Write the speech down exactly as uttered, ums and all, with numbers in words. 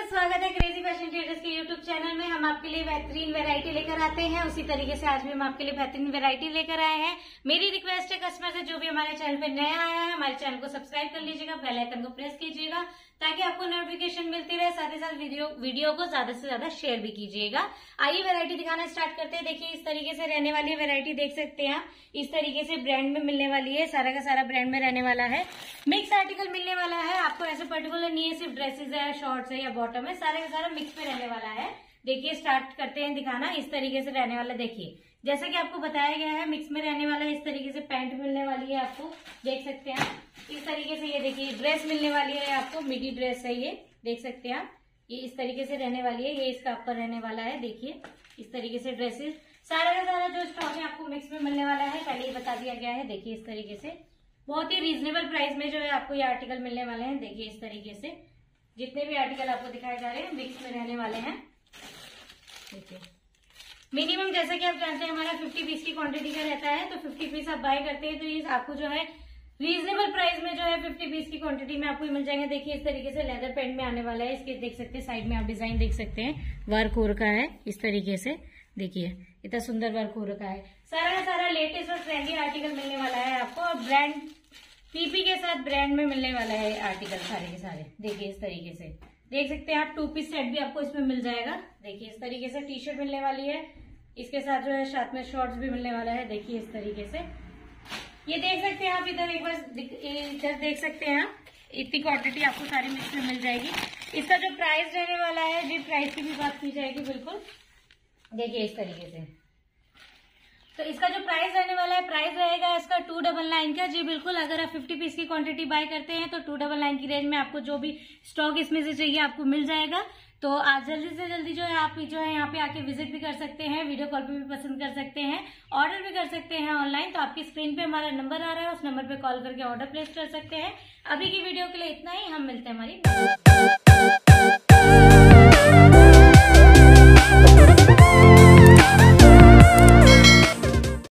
स्वागत है crazy fashion traders के यूट्यूब चैनल में। हम आपके लिए बेहतरीन वैरायटी लेकर आते हैं, उसी तरीके से आज भी हम आपके लिए बेहतरीन वैरायटी लेकर आए हैं। मेरी रिक्वेस्ट है कस्टमर से, जो भी हमारे चैनल पे नया आया है हमारे चैनल को सब्सक्राइब कर लीजिएगा, बेल आइकन को प्रेस कीजिएगा ताकि आपको नोटिफिकेशन मिलती रहे। साथ ही साथ वीडियो वीडियो को ज्यादा से ज्यादा शेयर भी कीजिएगा। आइए वैरायटी दिखाना स्टार्ट करते हैं। देखिए इस तरीके से रहने वाली है वैरायटी, देख सकते हैं आप। इस तरीके से ब्रांड में मिलने वाली है, सारा का सारा ब्रांड में रहने वाला है। मिक्स आर्टिकल मिलने वाला है आपको, ऐसे पर्टिकुलर नहीं है सिर्फ ड्रेसेस है, शॉर्ट्स है या बॉटम है, सारे का सारा मिक्स में रहने वाला है। देखिए स्टार्ट करते हैं दिखाना। इस तरीके से रहने वाला, देखिए जैसा कि आपको बताया गया है मिक्स में रहने वाला है। इस तरीके से पैंट मिलने वाली है आपको, देख सकते हैं आप। इस तरीके से ये देखिए ड्रेस मिलने वाली है आपको, मिडी ड्रेस है ये, देख सकते हैं आप। ये इस तरीके से रहने वाली है, ये इसका अपर रहने वाला है। देखिए इस तरीके से ड्रेसेस सारा का सारा जो स्टॉक है आपको मिक्स में मिलने वाला है, पहले ही बता दिया गया है। देखिए इस तरीके से बहुत ही रीजनेबल प्राइस में जो है आपको ये आर्टिकल मिलने वाले हैं। देखिए इस तरीके से जितने भी आर्टिकल आपको दिखाए जा रहे हैं मिक्स में रहने वाले हैं। देखिए मिनिमम जैसा कि आप जानते हैं हमारा फिफ्टी पीस की क्वांटिटी का रहता है, तो फिफ्टी पीस आप बाय करते हैं तो ये आपको जो है रीजनेबल प्राइस में जो है फिफ्टी पीस की क्वांटिटी में आपको मिल जाएंगे। देखिए इस तरीके से लेदर पैंट में आने वाला है। इसके देख सकते हैं साइड में आप डिजाइन देख सकते हैं, वर्क हो रखा है इस तरीके से। देखिए इतना सुंदर वर्क हो रखा है। सारा का सारा लेटेस्ट और ट्रेंडी आर्टिकल मिलने वाला है आपको, और ब्रांड पीपी के साथ ब्रांड में मिलने वाला है आर्टिकल सारे के सारे। देखिए इस तरीके से देख सकते हैं आप, टू पीस सेट भी आपको इसमें मिल जाएगा। देखिए इस तरीके से टी शर्ट मिलने वाली है, इसके साथ जो है साथ में शॉर्ट्स भी मिलने वाला है। देखिए इस तरीके से ये देख सकते हैं आप, इधर एक बार इधर देख सकते हैं आप, इतनी क्वांटिटी आपको सारी मिक्स में मिल जाएगी। इसका जो प्राइस रहने वाला है, जी प्राइस की भी बात की जाएगी बिल्कुल। देखिए इस तरीके से तो इसका जो प्राइस रहने वाला है, प्राइस रहेगा इसका टू डबल नाइन का। जी बिल्कुल, अगर आप फिफ्टी पीस की क्वांटिटी बाय करते हैं तो टू डबल नाइन की रेंज में आपको जो भी स्टॉक इसमें से चाहिए आपको मिल जाएगा। तो आज जल्दी से जल्दी जो है आप जो है यहाँ पे आके विजिट भी कर सकते हैं, वीडियो कॉल पे भी पसंद कर सकते हैं, ऑर्डर भी कर सकते हैं ऑनलाइन। तो आपकी स्क्रीन पे हमारा नंबर आ रहा है, उस नंबर पे कॉल करके ऑर्डर प्लेस कर सकते हैं। अभी की वीडियो के लिए इतना ही, हम मिलते हैं हमारी